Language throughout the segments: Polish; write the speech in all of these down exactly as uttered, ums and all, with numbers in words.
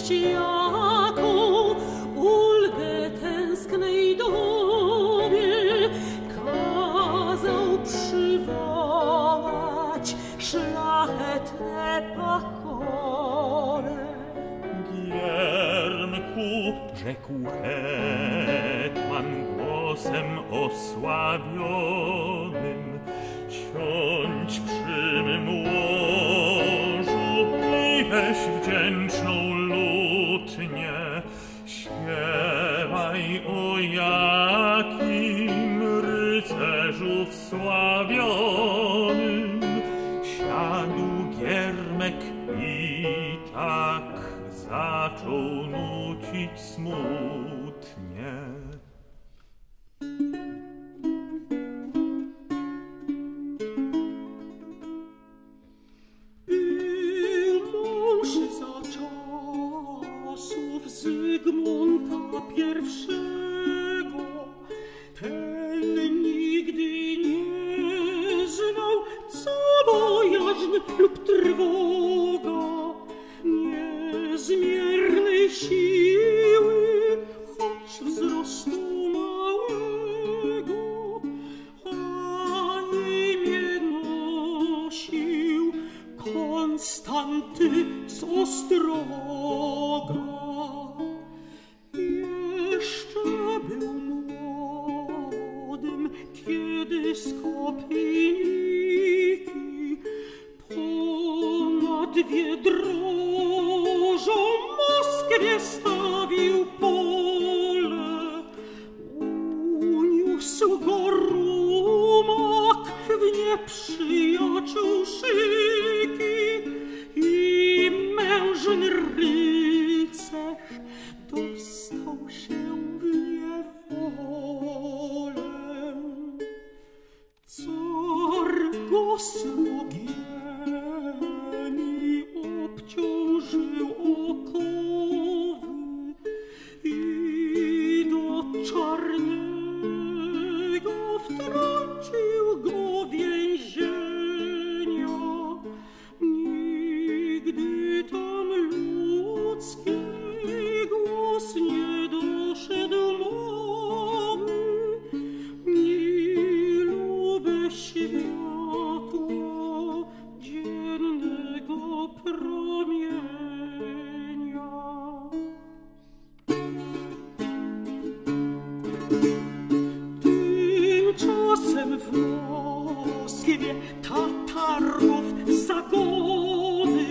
jaką ulgę tęsknej dobie kazał przywołać szlachetne pachole. Giermku, rzekł hetman głosem osłabionym, siądź przy mym łożu i weź wdzięczną lutnię. Śpiewaj o jakim rycerzu wsławionym siadł giermek i tak zaczął nucić smutnie. Był mąż za czasów Zygmunta pierwszego, ten nigdy nie znał, co bojaźń lub trwoga, niezmiernej siły, choć wzrostu małego, a imię nosił Konstanty z Ostroga. Jeszcze był młodym, kiedy z Kopijniki ponad Wiedrożą Moskwie stawił pole. Uniósł go rumak w nieprzyjaciół szyki i mężny rycerz dostał się w niewolę. Car go słogiemi obciążył okowy i do czarnego wtrącił go więzienia. Nigdy tam ludzki głos nie doszedł mowy, ni lube światło dziennego promienia. Tymczasem w Moskwie Tatarów zagony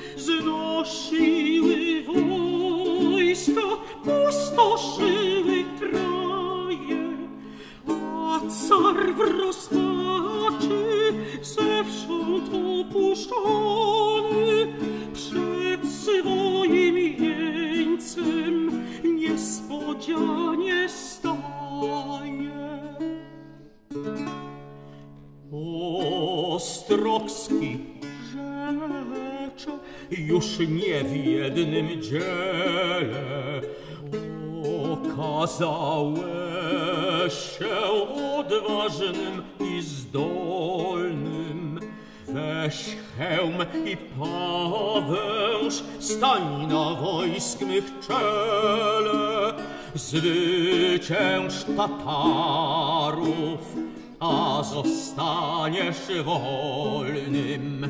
znosiły wojska, pustoszyły kraje, a car w rozpaczy zewsząd opuszczony przed swoim jeńcem niespodzianie staje. Ostrogski rzecze już nie w jednym dziele, okazałeś się odważnym i zdolnym. Weź hełm i pawęż, stań na wojsk mych czele, zwycięż Tatarów, a zostaniesz wolnym.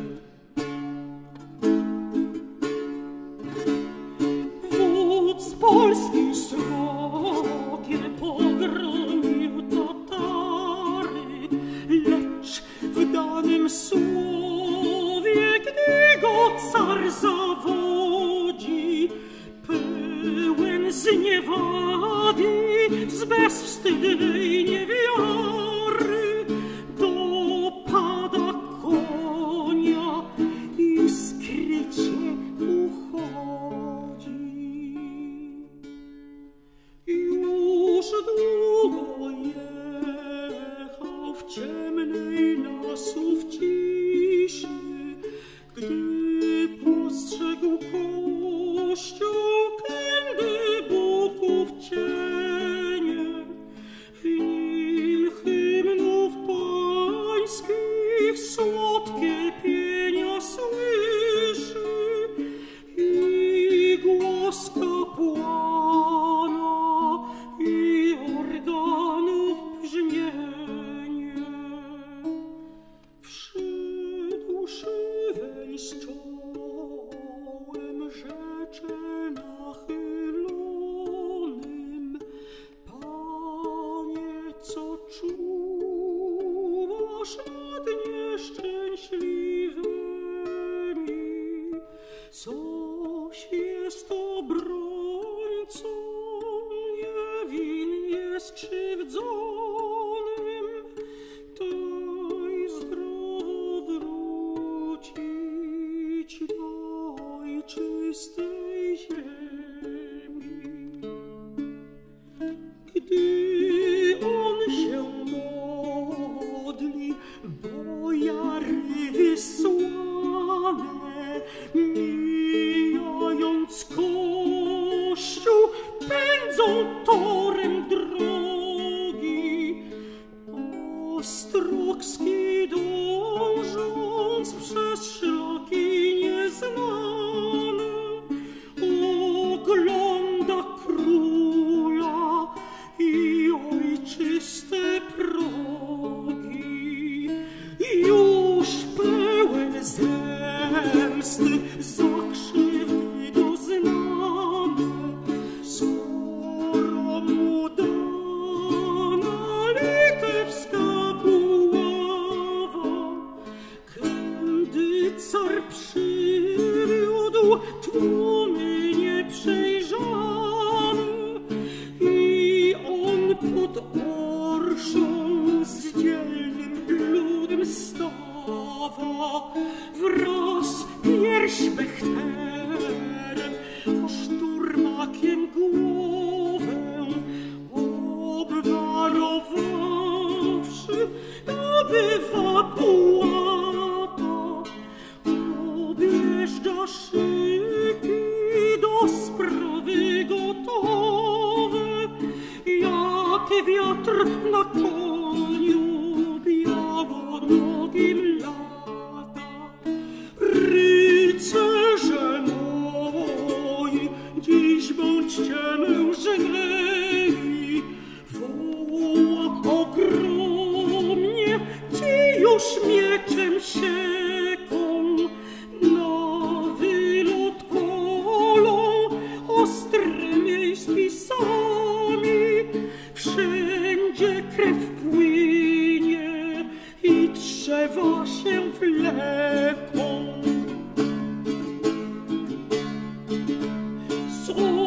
Wódz polski srogie pogromił Tatary, lecz w danym słowie, gdy go car zawodzi, pełen zniewagi, z bezwstydnej niewiary, dopada konia i skrycie uchodzi. Już długo jechał w ciemnej lasów ciszy, gdy postrzegł kościół kędy buków cienie. W nim hymnów pańskich słodkie pienia słyszy i głos zjedzonym, daj zdrowo wrócić do ojczystej ziemi. Gdy on się modli, bojary wysłane, mijając kościół, pędzą torem drogi. Ostrogski dążąc przez szlaki nieznane, ogląda króla i ojczyste progi. Już pełen zemsty za krzywdy doznane, skoro mu dana litewska buława, kędy car przywiódł tłumy nieprzejrzane, i on pod orszą z dzielnym ludem stawa, wraz pierśbechterem, szturmakiem głowę obwarowawszy, dobywa pułata, objeżdża szyki do sprawy gotowe, jak wiatr na koniu białonogim lata. Rycerze moi, dziś bądźcie mężnymi, woła ogromnie, ci już mieczem sieką, na wylot kolą, ostre miejsc pisami, wszędzie krew płynie i drzewa się wleką. Z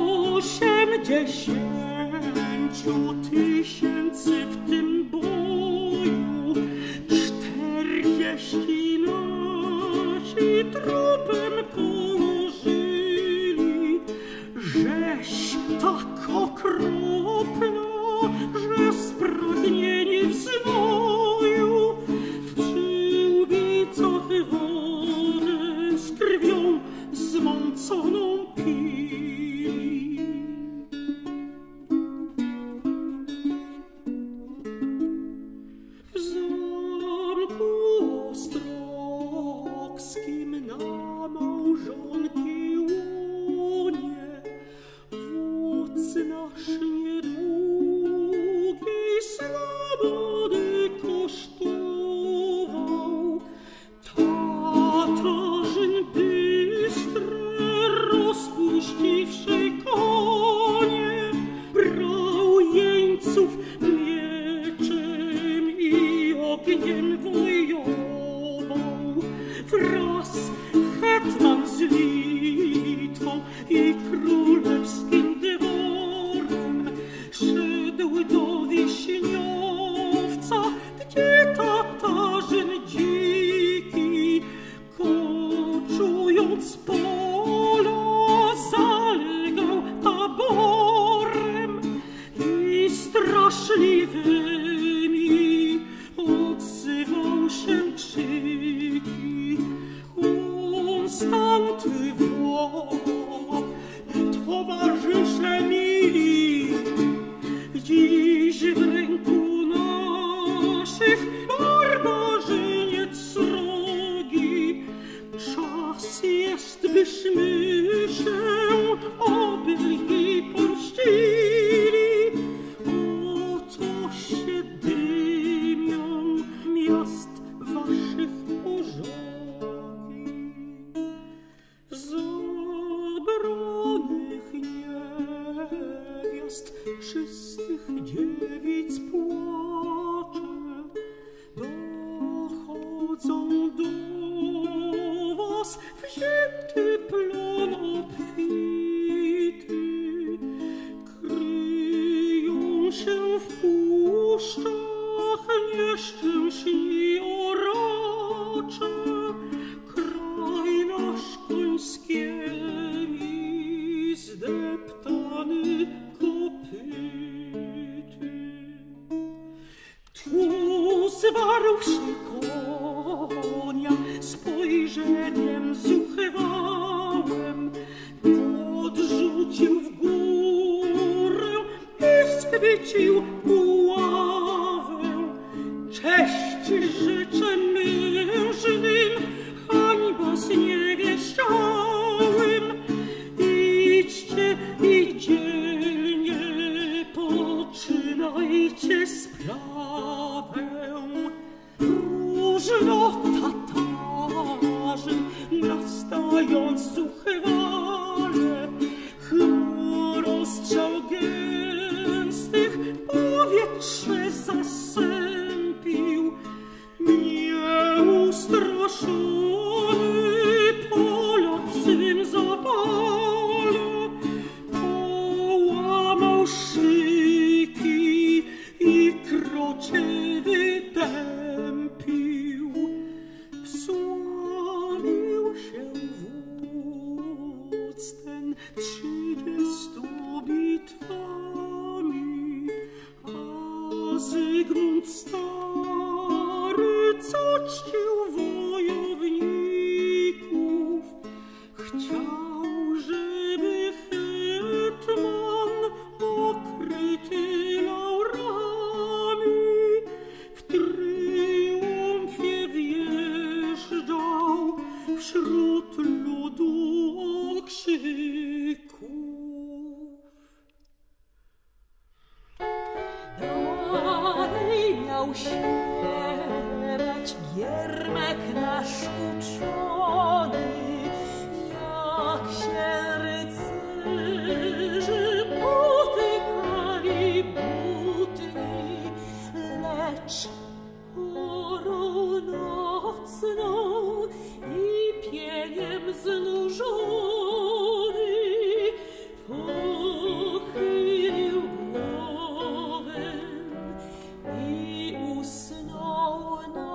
osiemdziesięciu tysięcy w tym boju, czterdzieści nasi trupem położyli. Rzeź tak okropna, że spragnieni w znoju, w przyłbicach wodę z krwią zmąconą pili. W zamku ostrogskim na małżonki łonie wódz nasz niedługiej swobody kosztował. Tatarzyn bystre, rozpuściwszy konie, brał jeńców mieczem i ogniem wojował. Wraz hetman z Litwą i królewskim dworem szedł do Wiśniowca, gdzie Tatarzyn dziki, koczując pola, zalegał taborem i straszliwymi odzywał się krzyki. Konstanty woła: towarzysze mili, dziś w ręku naszych barbarzyniec srogi. Czas jest, byśmy się obydwaj pomścili. Oto się dymią miast waszych pożogi. Zabranych niewiast, czystych dziewic płacze dochodzą do was, wzięty plon obfity, kryją się w pół jeszcze śni oracze, kraj nasz końskiemi zdeptany kopyty. Tu zwarłszy konia spojrzeniem zuchwałym, podrzucił w górę i wschwycił buławę. Cześć życzę mężnym, hańba zniewieszczałym. Idźcie i dzielnie poczynajcie sprawę. Różno Tatarzy, nastając zuchwale, chmurostrzał gęstych powietrze zasępił. Nieustraszony Polak w swym zapale połamał szyki i krocie wytępił. Wsławił się wódz ten trzydziestu bitwami, a Zygmunt stary, co czcił wojowników, chciał, żeby hetman okryty laurami w triumfie wjeżdżał wśród ludu okrzyków. Dalej miał śpiewać Giermek nasz uczony, jak się rycerzy potykali buty, lecz porą nocną i pieniem znużony pochylił głowę i usnął na